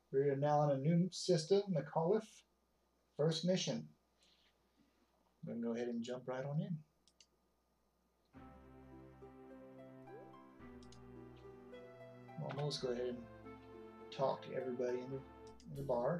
We're now on a new system, McAuliffe. First mission. I'm going to go ahead and jump right on in. Well, let's go ahead and talk to everybody in the bar.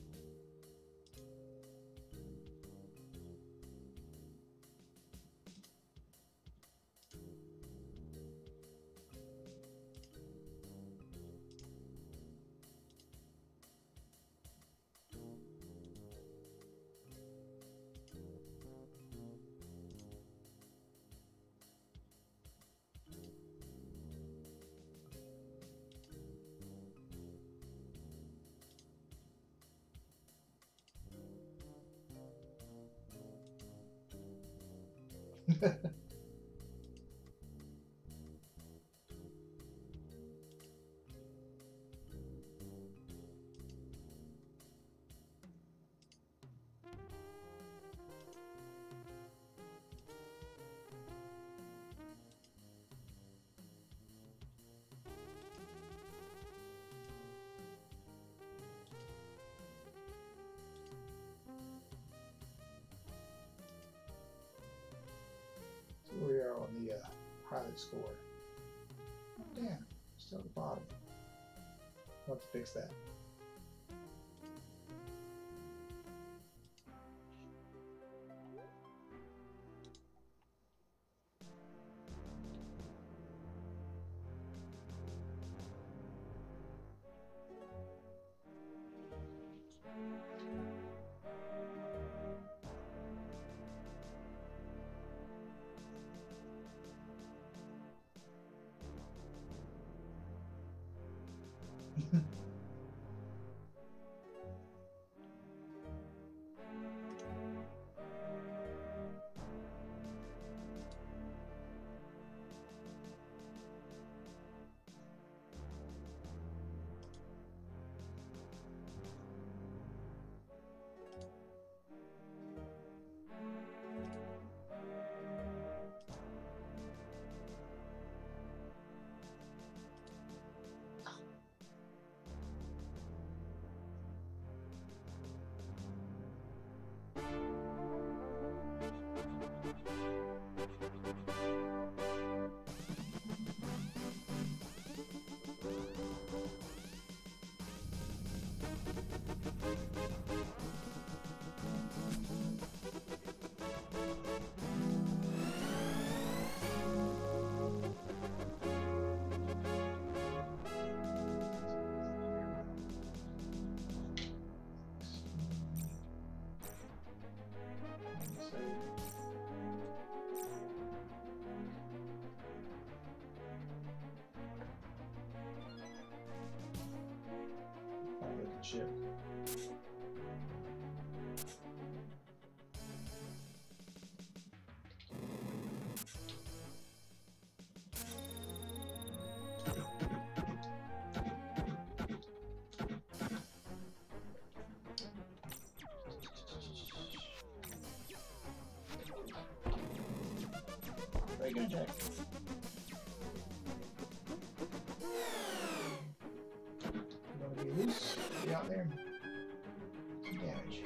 So we are on the pilot score. Oh, damn, still at the bottom. I'll have to fix that. Ship. Very good, Jack. You want to be loose? Be out there. Some damage.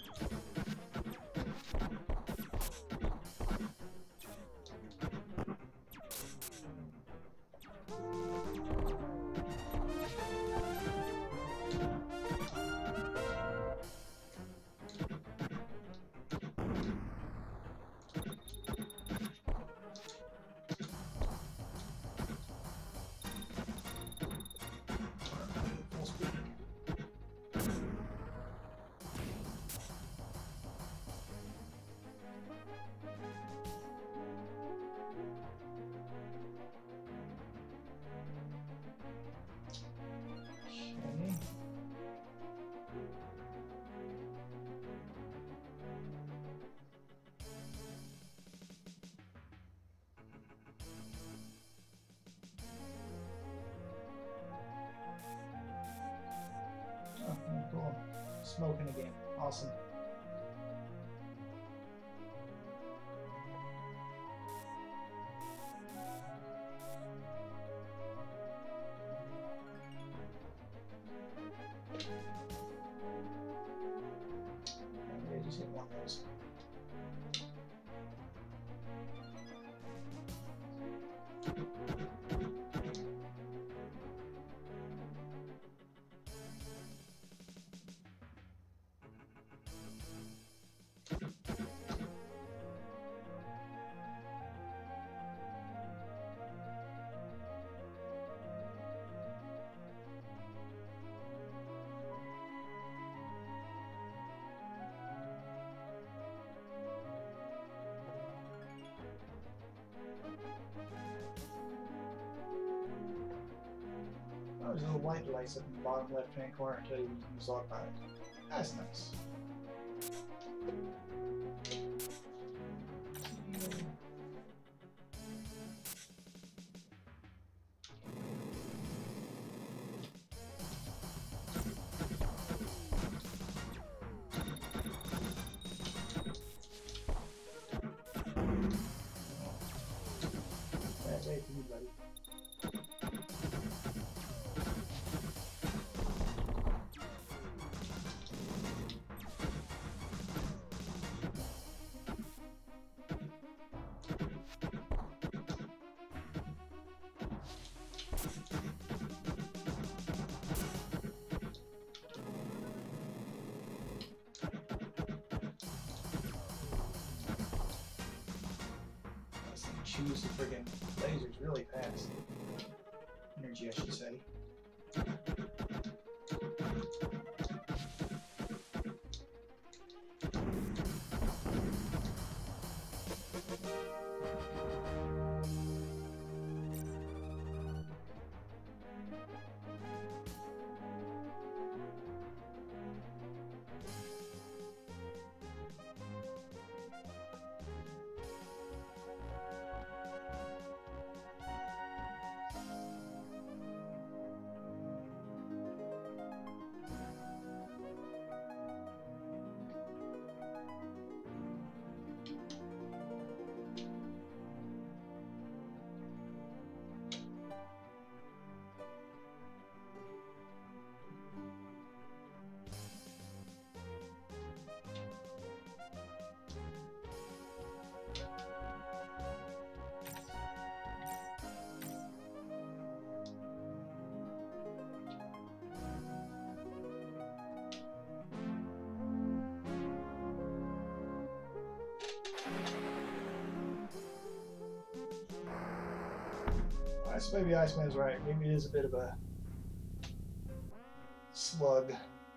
Oh, cool. Smoking again. Awesome. little white lights up in the bottom left-hand corner until you use log pilot. That's nice. That's AP, buddy. Choose the friggin' lasers really fast. Energy, I should say. So maybe Iceman's right. Maybe it is a bit of a slug.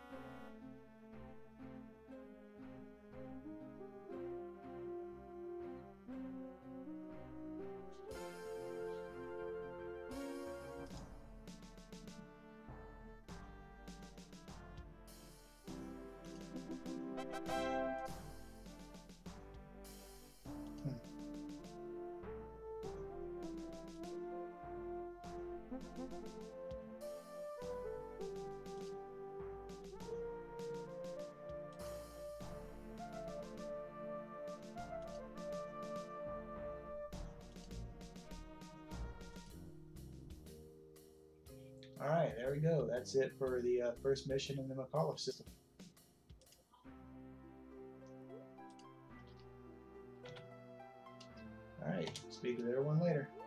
Alright, there we go. That's it for the first mission in the McAuliffe system. Alright, speak with everyone later.